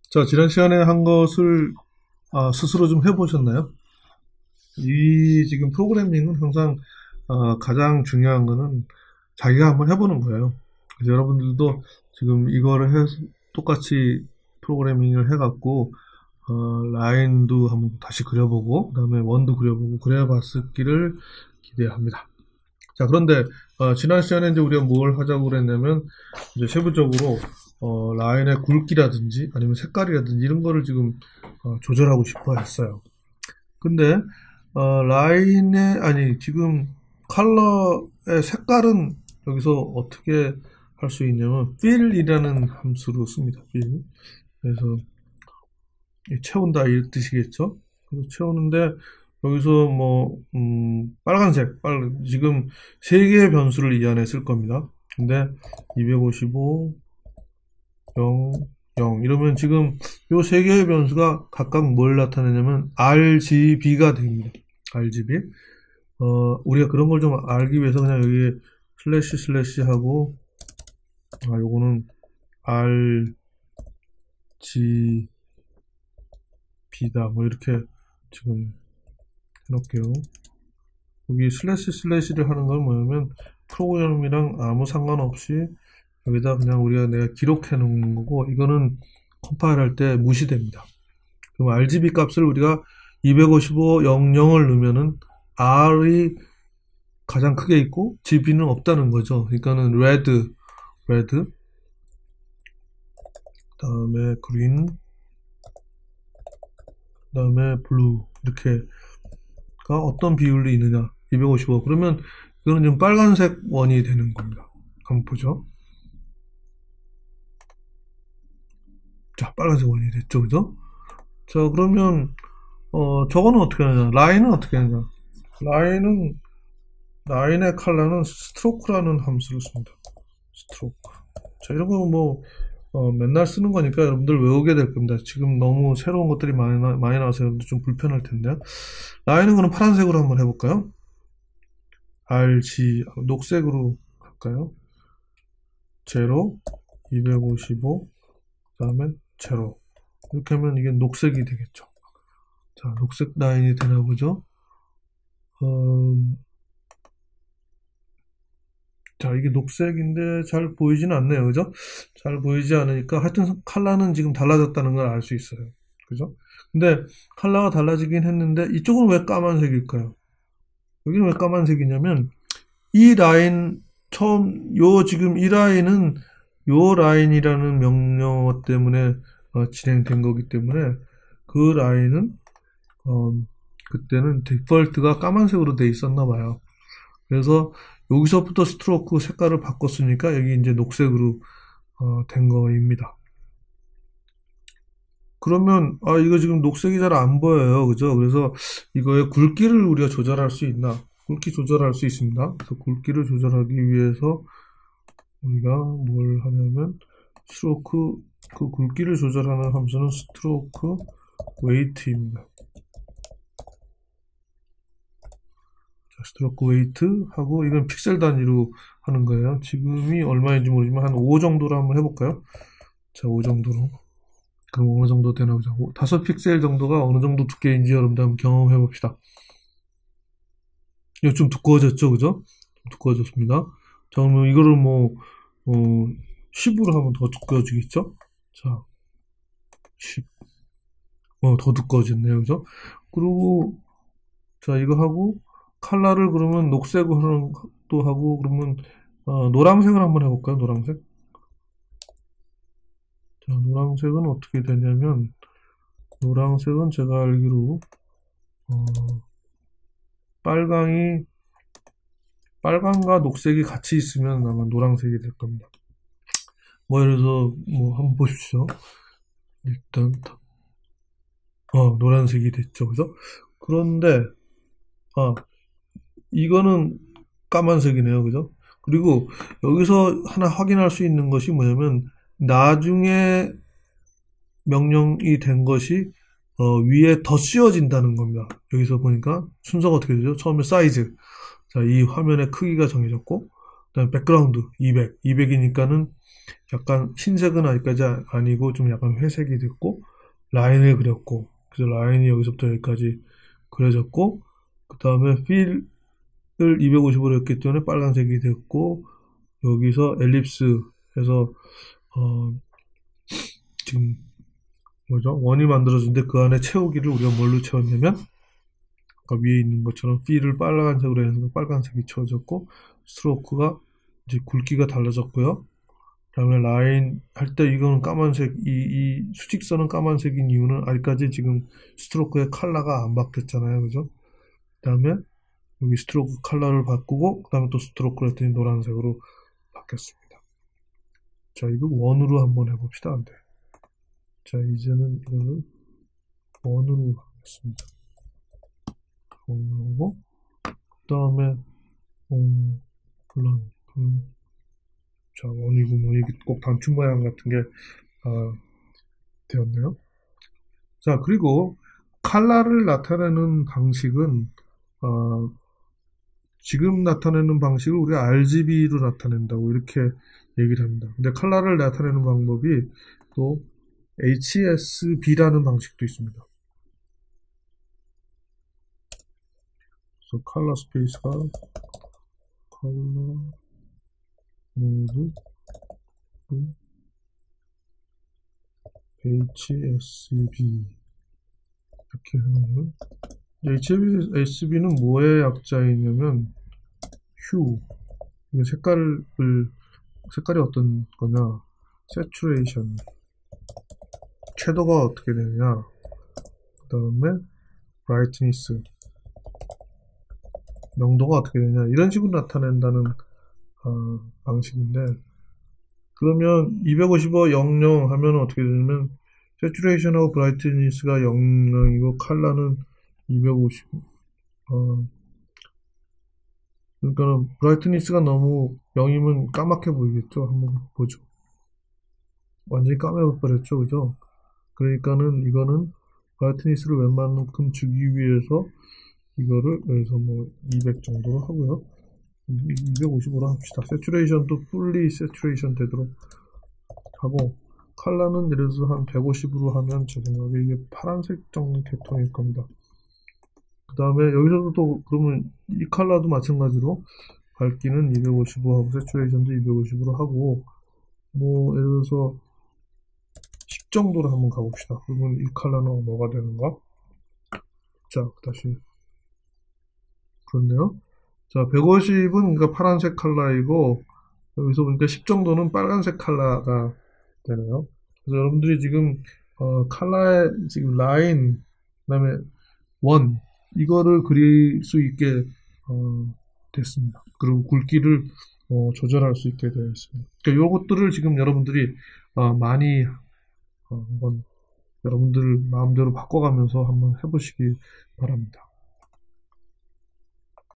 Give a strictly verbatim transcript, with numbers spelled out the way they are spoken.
자, 지난 시간에 한 것을 아, 스스로 좀 해보셨나요? 이 지금 프로그래밍은 항상 아, 가장 중요한 거는 자기가 한번 해보는 거예요. 그래서 여러분들도 지금 이거를 해 똑같이 프로그래밍을 해갖고 어, 라인도 한번 다시 그려보고 그 다음에 원도 그려보고 그려봤기를 기대합니다. 자, 그런데 어, 지난 시간에 이제 우리가 뭘 하자고 그랬냐면 이제 세부적으로 어, 라인의 굵기라든지 아니면 색깔이라든지 이런 거를 지금 어, 조절하고 싶어 했어요. 근데 어, 라인의 아니 지금 컬러의 색깔은 여기서 어떻게 할 수 있냐면 fill이라는 함수로 씁니다. fill. 그래서 채운다 이 뜻이겠죠. 그래서 채우는데 여기서 뭐 음, 빨간색 빨 지금 세 개의 변수를 이 안에 쓸 겁니다. 근데 이백오십오 영, 영 이러면 지금 요 세 개의 변수가 각각 뭘 나타내냐면 알지비가 됩니다. 알지비. 어, 우리가 그런 걸 좀 알기 위해서 그냥 여기에 슬래시 슬래시 하고 아, 요거는 알지비다 뭐 이렇게 지금 해놓을게요. 여기 슬래시 슬래시를 하는 건 뭐냐면 프로그램이랑 아무 상관없이 여기다 그냥 우리가 내가 기록해 놓은 거고 이거는 컴파일 할 때 무시됩니다. 그럼 알지비 값을 우리가 이백오십오 영 영을 넣으면은 R이 가장 크게 있고 지비는 없다는 거죠. 그러니까는 red, red, 그 다음에 green, 그 다음에 blue 이렇게가 어떤 비율이 있느냐 이백오십오 그러면 이거는 지금 빨간색 원이 되는 겁니다. 한번 보죠. 자, 빨간색 원이 됐죠, 그죠? 자, 그러면 어 저거는 어떻게 하냐? 라인은 어떻게 하냐? 라인은 라인의 컬러는 스트로크라는 함수를 씁니다. 스트로크. 자, 이런 거 뭐 어, 맨날 쓰는 거니까 여러분들 외우게 될 겁니다. 지금 너무 새로운 것들이 많이, 나, 많이 나와서 여러분들 좀 불편할 텐데요. 라인은 그럼 파란색으로 한번 해볼까요? 알지 녹색으로 할까요? 제로, 이백오십오, 그 다음에 제로. 이렇게 하면 이게 녹색이 되겠죠. 자, 녹색 라인이 되나 보죠? 어, 자, 이게 녹색인데 잘 보이지는 않네요. 그죠? 잘 보이지 않으니까 하여튼 컬러는 지금 달라졌다는 걸 알 수 있어요. 그죠? 근데 컬러가 달라지긴 했는데 이쪽은 왜 까만색일까요? 여기는 왜 까만색이냐면 이 라인 처음 요 지금 이 라인은 요 라인이라는 명령어 때문에 어, 진행된 거기 때문에 그 라인은 어, 그때는 디폴트가 까만색으로 돼 있었나 봐요. 그래서 여기서부터 스트로크 색깔을 바꿨으니까 여기 이제 녹색으로 어, 된 거입니다. 그러면 아 이거 지금 녹색이 잘 안 보여요, 그죠? 그래서 이거의 굵기를 우리가 조절할 수 있나? 굵기 조절할 수 있습니다. 그래서 굵기를 조절하기 위해서 우리가 뭘 하냐면 스트로크 그 굵기를 조절하는 함수는 스트로크 웨이트입니다. 스트로크 웨이트 하고 이건 픽셀 단위로 하는 거예요. 지금이 얼마인지 모르지만 한 오 정도로 한번 해볼까요? 자, 오 정도로. 그럼 어느 정도 되나 보자. 다섯 픽셀 정도가 어느 정도 두께인지 여러분들 한번 경험해 봅시다. 이거 좀 두꺼워졌죠, 그죠? 좀 두꺼워졌습니다. 자, 그러면 이거를 뭐 어, 십으로 하면 더 두꺼워지겠죠? 자, 십. 어, 더 두꺼워졌네요, 그죠? 그리고 자, 이거 하고 컬러를 그러면 녹색으로 또 하고 그러면 어, 노란색을 한번 해볼까요? 노란색. 자, 노란색은 어떻게 되냐면 노란색은 제가 알기로 어, 빨강이 빨강과 녹색이 같이 있으면 아마 노란색이 될 겁니다. 뭐 예를 들어서 뭐 한번 보십시오. 일단 어 노란색이 됐죠, 그죠? 그런데 아 이거는 까만색이네요, 그죠? 그리고 여기서 하나 확인할 수 있는 것이 뭐냐면 나중에 명령이 된 것이 어, 위에 더 씌워진다는 겁니다. 여기서 보니까 순서가 어떻게 되죠? 처음에 사이즈, 자, 이 화면의 크기가 정해졌고 그다음에 백그라운드 이백, 이백이니까는 약간 흰색은 아직까지 아니고 좀 약간 회색이 됐고, 라인을 그렸고, 그래서 라인이 여기서부터 여기까지 그려졌고, 그 다음에 필을 이백오십으로 했기 때문에 빨간색이 됐고, 여기서 엘립스 해서 어, 지금 뭐죠? 원이 만들어졌는데 그 안에 채우기를 우리가 뭘로 채웠냐면, 아까 위에 있는 것처럼 필을 빨간색으로 해서 빨간색이 채워졌고, 스트로크가 이제 굵기가 달라졌고요. 그다음에 라인 할 때 이거는 까만색, 이, 이 수직선은 까만색인 이유는 아직까지 지금 스트로크의 컬러가 안 바뀌었잖아요, 그죠? 그다음에 여기 스트로크 컬러를 바꾸고, 그다음에 또 스트로크를 했더니 노란색으로 바뀌었습니다. 자, 이거 원으로 한번 해봅시다. 안 돼. 자, 이제는 이거를 원으로 하겠습니다. 원으로. 그다음에 음, 물론 음, 자, 원이고 뭐 이게 꼭 단추 모양 같은 게 아, 되었네요. 자, 그리고 칼라를 나타내는 방식은 어, 지금 나타내는 방식을 우리가 알지비로 나타낸다고 이렇게 얘기를 합니다. 근데 칼라를 나타내는 방법이 또 에이치에스비라는 방식도 있습니다. 그래서 컬러 스페이스가 컬러 모드 에이치에스비 이렇게 하면, 에이치에스비는 뭐의 약자이냐면 휴, 이게 색깔을 색깔이 어떤 거냐, 새추레이션, 섀도가 어떻게 되느냐, 그 다음에 브라이트니스, 명도가 어떻게 되냐, 이런 식으로 나타낸다는 어, 방식인데, 그러면 이백오십오 영영 하면 어떻게 되냐면 새추레이션하고 브라이트니스가 영영이고 컬러는 이백오십. 어, 그러니까 브라이트니스가 너무 영이면 까맣게 보이겠죠. 한번 보죠. 완전히 까매버렸죠, 그죠? 그러니까는 이거는 브라이트니스를 웬만큼 주기 위해서 이거를 여기서 뭐 이백 정도로 하고요. 이백오십으로 합시다. 새추레이션도 풀리 새추레이션 되도록 하고, 컬러는 예를 들어서 한 백오십으로 하면 제 생각에 이게 파란색 정도 계통일 겁니다. 그 다음에 여기서도 또 그러면 이 컬러도 마찬가지로 밝기는 이백오십으로 하고 새추레이션도 이백오십으로 하고, 뭐 예를 들어서 십 정도로 한번 가봅시다. 그러면 이 컬러는 뭐가 되는가? 자, 다시 그렇네요. 자, 백오십은 그러니까 파란색 컬러이고, 여기서 보니까 십 정도는 빨간색 컬러가 되네요. 그래서 여러분들이 지금 어, 컬러의 지금 라인, 그다음에 원, 이거를 그릴 수 있게 어, 됐습니다. 그리고 굵기를 어, 조절할 수 있게 되어 있습니다. 그러니까 이것들을 지금 여러분들이 어, 많이 어, 한번 여러분들 마음대로 바꿔가면서 한번 해보시기 바랍니다.